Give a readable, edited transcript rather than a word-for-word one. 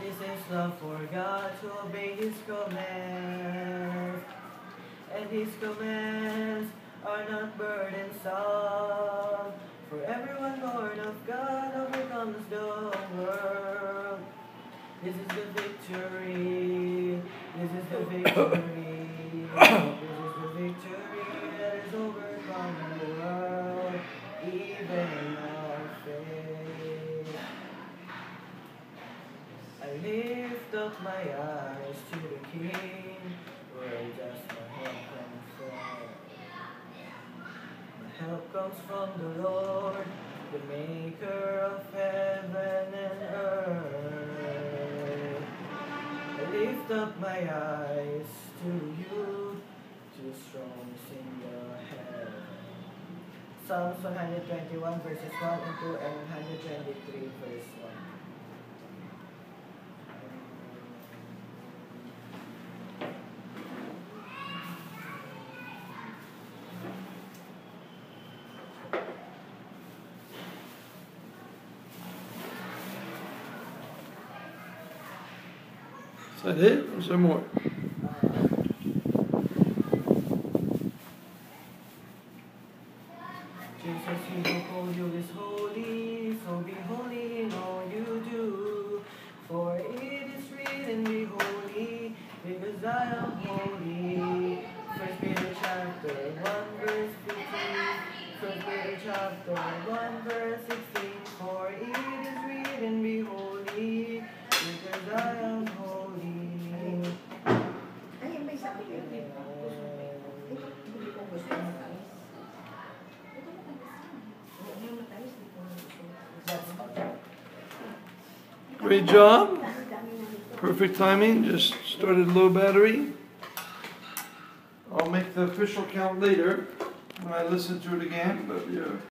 This is love for God to obey His commands, and His commands are not burdensome. For everyone born of God overcomes the world. This is the victory. This is the victory. This is the victory that has overcome the world, even our faith. I lift up my eyes to the King, where does my help come from? My help comes from the Lord, the maker of heaven and earth. I lift up my eyes to you, to thrones in the heaven. Psalms 121 verses 1 and 2 and 123 verse 1. Is that it, or is there more? Jesus, He who called you is holy, so be holy in all you do. For it is written, be holy, because I am holy. 1 Peter chapter 1 verse 15. 1 Peter chapter 1 verse 16. For it is written, be holy, because I am holy. Great job. Perfect timing. Just started low battery. I'll make the official count later when I listen to it again, but yeah.